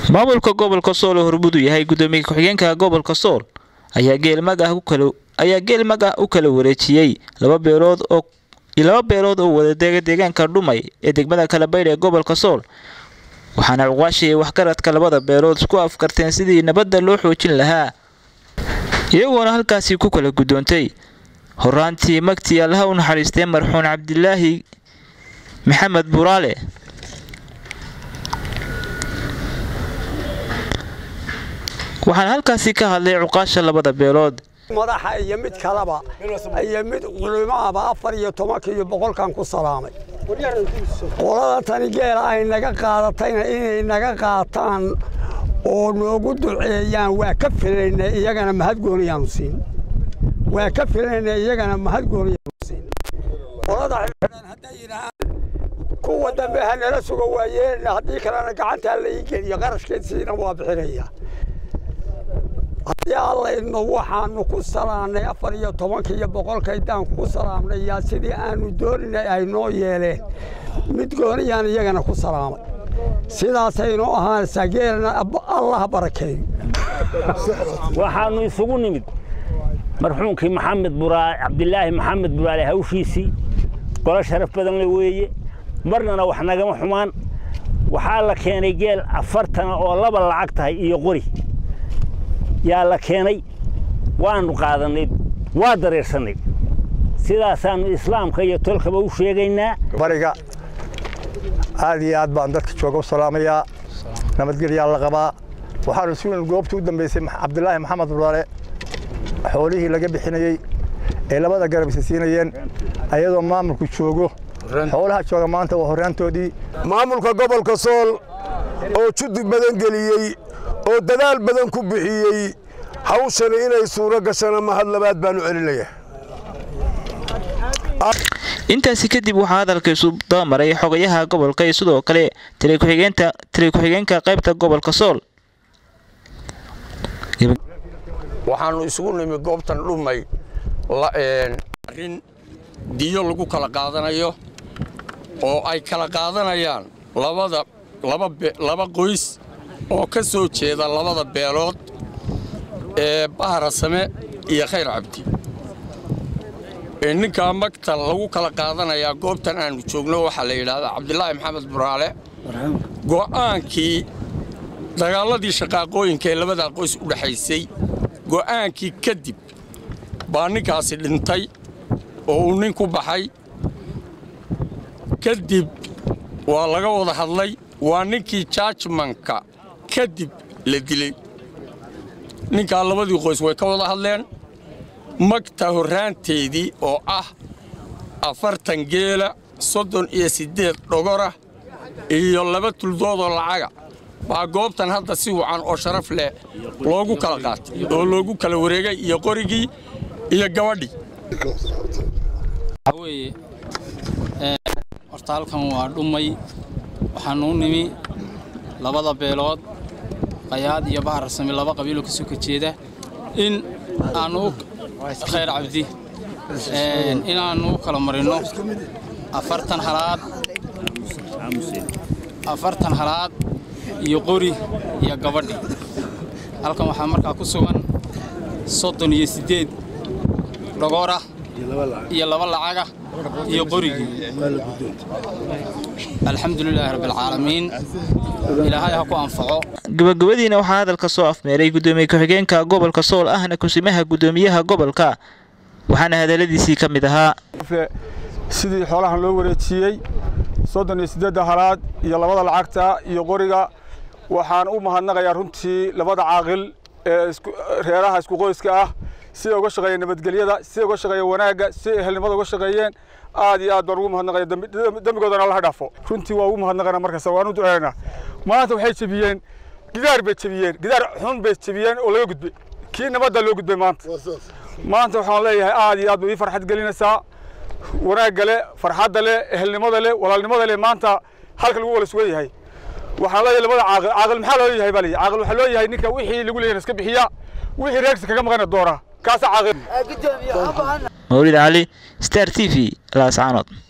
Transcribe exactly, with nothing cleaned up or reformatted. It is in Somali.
maamulka gobolka Sool oo hormuud u yahay gudoomiye ku-xigeenka gobolka Sool ayaa geel magac u kala ayaa geel magac u kala wareejiyay laba beelood oo laba beelood oo wada deegaanka Dhumay ee degmada Kalabayr ee gobolka Sool waxaana uqaashiyay wax garadka labada beelood isku afkarteen sidii nabadda loo xoojin lahaa iyagoona halkaasi ku kala gudoontay horaantii magtii Allah u naxariistay marxuun Cabdilaahi Maxamed Buraale waxaan halkaasi ka hadlay uqaasha labada beelood madaxa iyo mid kalaba iyo mid qulumaaba afar iyo toban iyo boqol kan ku salaamay qolada tani geela ay naga qaadatayna inay naga qaataan oo noogu duceeyaan waa ka filaynay iyagana mahad gooniyaan siin waa ka filaynay iyagana mahad gooniyaan siin qolada xidhan haday yiraahdaan kuwa dambe hanala sugo waayeen hadii kalena gacanta la igeliyo qarashkeedina waa bixinaya يا الله إنه وحنا نقول سلامنا أفر يا طبعاً كي يبقى كيدان نقول سلامنا يا سيدي أنا دورنا أي نوع يله متقولي يعني يجنا نقول سلام سيدا سينو ها سجيرنا الله بركة وحنا يسوون مد مرحوم كي محمد برا عبد الله محمد برا هوشيسي قال شرف بدن لويه مرنا وحنا جم حمان وحالا كان يجيل أفرتنا والله بالعكتها يقولي يا الله كيني وان قادني وادريسني سيدا سان الاسلام كي تلك بو شيغينا bariga aad iyo aad baan dadka jooga salaamaya nabadgelyo alla qaba waxaan suulan goobta u dambeysay Cabdilaahi Maxamed Buraale xoolihii laga bixinayay ee labada garab isiinayeen ayadoo maamulku joogo xoolaha jooga maanta waa horaantoodii maamulka gobolka Sool oo jiddu badan geliyay oo dadaal badan ku bixiyay hawshan inay suura gashana mahad labaad baan u celinayaa intaasi kadib waxa hadalkiisu damaray xogayaha gobolka iyo sidoo kale tiri ku-xigeenka tiri ku-xigeenka qaybta gobolka Sool waxaanu isugu nimi goobtan Dhumay la een arin diyo lagu kala qaadanayo oo ay kala qaadanayaan labada laba laba qoys oo ka soo jeeda labada beelood ee Bahra Same iyo Khayr Cabdi ee ninka magta lagu kala qaadanaya goobtan aanu joogno waxa la yiraahdaa Cabdilaahi Maxamed Buraale go'aankii dagaaladii shaqaaqooyinka ee labada qoys u dhaxaysay go'aankii kadib baa ninkaasi dhintay oo uu nin ku baxay kadib waa laga wada hadlay waa ninkii judgmentka kadib la dilay ninka labadii qoys way ka wada hadleen magta horaanteedii oo ah afartan geela soddon iyo siddeed dhogora iyo laba tuldood oo lacaga baa goobtan hadda si wacan oo sharaf leh loogu kala qaatay oo loogu kala wareegay iyo qorigii iyo gabadhii awee ee horta halkan waa Dhumay waxaan u nimi labada beelood qayaad iyo Bahra Same laba qabiilo ka soo jeeda in aanu Khayr Cabdi ee in aanu kala marino afartan halaad afartan halaad iyo qori iyo gabadhi halkan waxa markaa ku sugan soddon iyo siddeed dhogora iyo laba lacaga iyo qorigi alxamdulillaah rabbil caalamiin ilaahay ha ku anfaco gabagabadiina waxa hadalka soo afmeeray gudoomiye ku-xigeenka gobolka Sool ahna kusimaha gudoomiyaha gobolka waxaana hadaladiisii kamid ahaa sidii xoolaha loo wareejiyay soddon iyo siddeed halaad iyo labada lacagta iyo qoriga waxaan u mahadnaqayaa runtii labada caaqil ee reeraha isku qoyska ah si uga shaqeeyeen nabadgelyada si uga shaqeeyeen wanaaga si ehelnimada uga shaqeeyeen aad iyo aad baan ugu mahadnaqayaa dambigoodana la dhaafo runtii waa ugu mahadnaqaynaa markaas waan u duceynaa maanta waxay jabiyeen gidaar bay jabiyeen gidaar xun bay jabiyeen oo laga gudbay kii nabadda loo gudbay maanta maanta waxaan leeyahay aad iyo aad bay farxad gelinaysaa wanaagga leh farxadda leh ehelnimada leh walaalnimada leh maanta halka lagu wala sugan yahay waxaan leeyahay labada caaqil caaqil maxaa loo yahay bali caaqil waxa loo yahay ninka wixii lagu leeyahay iska bixiya wixii reerkiisa kaga maqan doona kaas caaqil مولد علي ستار تي في لا سعانات